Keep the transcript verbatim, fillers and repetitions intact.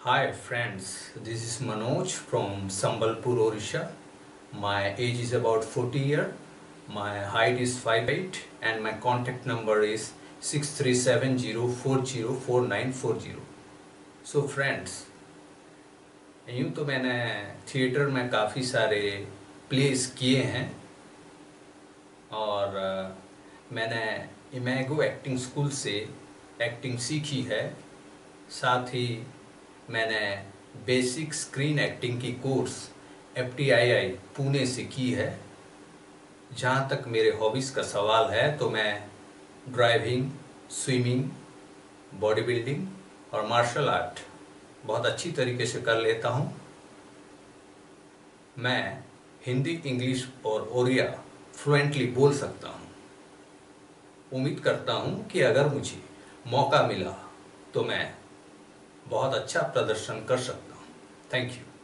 Hi friends, this is Manoj from Sambalpur, Odisha. My age is about forty years. My height is five eight and my contact number is six three seven zero four zero four nine four zero. So friends, यूँ तो मैंने theatre में काफ़ी सारे place किए हैं और uh, मैंने इमेगो एक्टिंग स्कूल से एक्टिंग सीखी है। साथ ही मैंने बेसिक स्क्रीन एक्टिंग की course F T I I Pune से की है। जहाँ तक मेरे हॉबीज़ का सवाल है तो मैं ड्राइविंग, स्विमिंग, बॉडी बिल्डिंग और मार्शल आर्ट बहुत अच्छी तरीके से कर लेता हूँ। मैं हिंदी, इंग्लिश और ओडिया फ्लुएंटली बोल सकता हूँ। उम्मीद करता हूँ कि अगर मुझे मौका मिला तो मैं बहुत अच्छा प्रदर्शन कर सकता हूँ। Thank you.